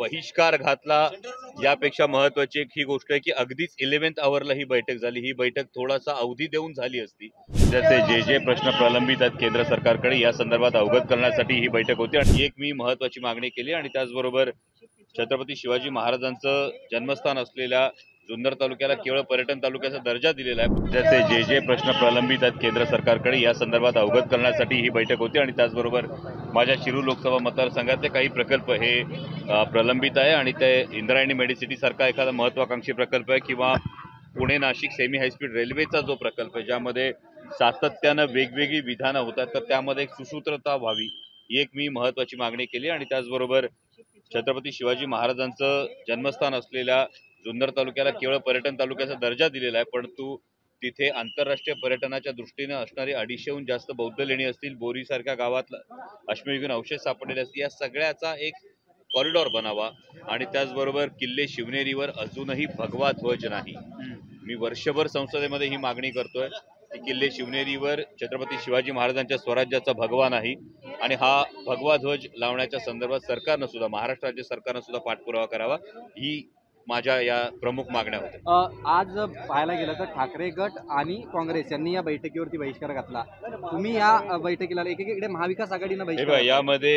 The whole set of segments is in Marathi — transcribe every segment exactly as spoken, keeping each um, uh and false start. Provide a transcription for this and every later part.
बहिष्कार घातला यापेक्षा महत्वाची एक ही गोष्ट आहे की अगदीच इलेव्हन्थ आवरला ही बैठक झाली। ही बैठक थोडासा अवधी देऊन झाली असती। जसे जे जे प्रश्न प्रलंबित आहेत केंद्र सरकारकडे या संदर्भात अवगत करण्यासाठी ही बैठक होती आणि एक मी महत्वाची मागणी केली आणि त्याचबरोबर छत्रपती शिवाजी महाराजांचं जन्मस्थान असलेल्या जुन्नर तालुक्याला केवळ पर्यटन तालुक्याचा दर्जा दिलेला आहे। जसे जे जे प्रश्न प्रलंबित आहेत केंद्र सरकारकडे या संदर्भात अवगत करण्यासाठी ही बैठक होती आणि त्याचबरोबर माझ्या शिरूर लोकसभा मतदारसंघातले काही प्रकल्प हे प्रलंबित आहे आणि ते इंद्रायणी मेडिसिटी सारखा एखादा महत्वाकांक्षी प्रकल्प आहे किंवा पुणे नाशिक सेमी हायस्पीड रेल्वेचा जो प्रकल्प आहे ज्यामध्ये सातत्यानं वेगवेगळी विधानं होतात तर त्यामध्ये एक सुसूत्रता व्हावी ही एक मी महत्वाची मागणी केली आणि त्याचबरोबर छत्रपती शिवाजी महाराजांचं जन्मस्थान असलेल्या जुन्नर तालुक्याला केवळ पर्यटन तालुक्याचा दर्जा दिलेला आहे, परंतु तिथे आंतरराष्ट्रीय पर्यटनाच्या दृष्टीने असणारी अडीचशेहून जास्त बौद्ध लेणी असतील, बोरी सारख्या गावात अश्मयुगीन अवशेष सापडलेले असतील, या सगळ्याचा एक कॉरिडॉर बनावा आणि त्याचबरोबर किल्ले शिवनेरीवर अजूनही भगवा ध्वज नाही। मी वर्षभर संसदेमध्ये ही मागणी करतोय की किल्ले शिवनेरीवर छत्रपती शिवाजी महाराजांच्या स्वराज्याचा भगवा नाही आणि हा भगवा ध्वज लावण्याच्या संदर्भात सरकारनं सुद्धा महाराष्ट्र राज्य सरकारनं सुद्धा पाठपुरावा करावा ही माझ्या या प्रमुख मागण्या होत्या। आज पाहायला गेलं तर ठाकरे गट आणि काँग्रेस यांनी या बैठकीवरती बहिष्कार घातला। तुम्ही या बैठकीला एकीकडे महाविकास आघाडीनं बहिष्कार यामध्ये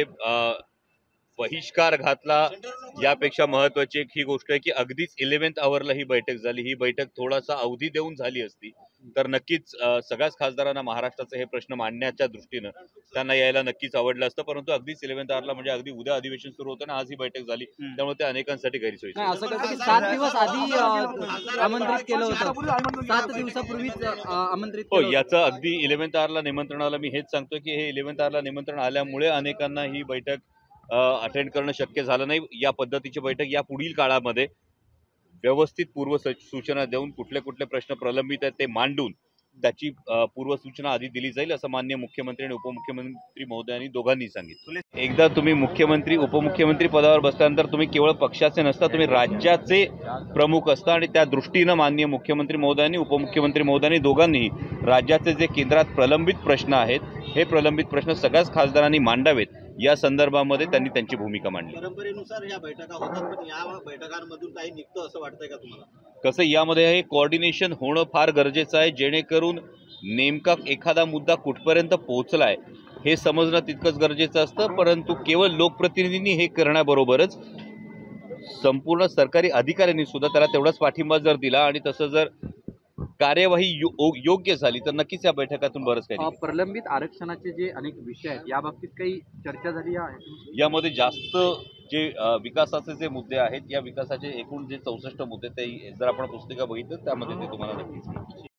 बहिष्कार घातला यापेक्षा महत्वाची एक ही गोष्ट आहे की अगदीच इलेव्हन्थ आवरला ही बैठक झाली। ही बैठक थोडासा अवधी देऊन झाली असती तर नक्कीच सगळ्याच खासदारांना महाराष्ट्राचे हे प्रश्न मांडण्याच्या दृष्टीनं त्यांना यायला नक्कीच आवडलं असतं, परंतु अगदीच इलेव्हन्थ आवरला म्हणजे अगदी उद्या अधिवेशन सुरू होतं ना, आज ही बैठक झाली त्यामुळे ते अनेकांसाठी गैरसोयी। असं कसं की सात दिवस आधी आमंत्रित केलं होतं, सात दिवसापूर्वीच आमंत्रित हो, याचं अगदी इलेव्हन्थ आवरला निमंत्रणाला मी हेच सांगतो की हे इलेव्हन्थ आवरला निमंत्रण आल्यामुळे अनेकांना ही बैठक अटेंड करणं शक्य झालं नाही। या पद्धतीची बैठक या पुढील काळामध्ये व्यवस्थित पूर्व सूचना देऊन कुठले कुठले प्रश्न प्रलंबित आहेत ते मांडून त्याची पूर्व सूचना आधी दिली जाईल असं माननीय मुख्यमंत्री आणि उपमुख्यमंत्री महोदयांनी दोघांनी सांगितलं। एकदा तुम्ही मुख्यमंत्री उपमुख्यमंत्री पदावर बसल्यानंतर तुम्ही केवळ पक्षाचे नसता, तुम्ही राज्याचे प्रमुख असता आणि त्या दृष्टीनं माननीय मुख्यमंत्री महोदयांनी उपमुख्यमंत्री महोदयांनी दोघांनीही राज्याचे जे केंद्रात प्रलंबित प्रश्न आहेत हे प्रलंबित प्रश्न सगळ्याच खासदारांनी मांडावेत या संदर्भामध्ये त्यांनी त्यांची भूमिका मांडली। परंपरेनुसार या बैठका होतात पण या बैठकांमधून काही निघतं असं वाटतंय का तुम्हाला? कसं यामध्ये हे कोऑर्डिनेशन होणं फार गरजेचं आहे जेणेकरून नेमका एखादा मुद्दा कुठपर्यंत पोहोचलाय हे समजणं तितकंच गरजेचं असतं, परंतु केवळ लोकप्रतिनिधींनी हे करण्याबरोबरच संपूर्ण सरकारी अधिकाऱ्यांनी सुद्धा त्याला तेवढाच पाठिंबा जर दिला आणि तसं जर कार्यवाही योग्य झाली तर नक्कीच या बैठकातून बरंच काही। प्रलंबित आरक्षणाचे जे अनेक विषय आहेत या बाबतीत काही चर्चा झाली आहे? यामध्ये जास्त जे विकासाचे जे मुद्दे आहेत या विकासाचे एकूण जे चौसष्ट मुद्दे ते जर आपण पुस्तिका बघितलं त्यामध्ये ते तुम्हाला नक्कीच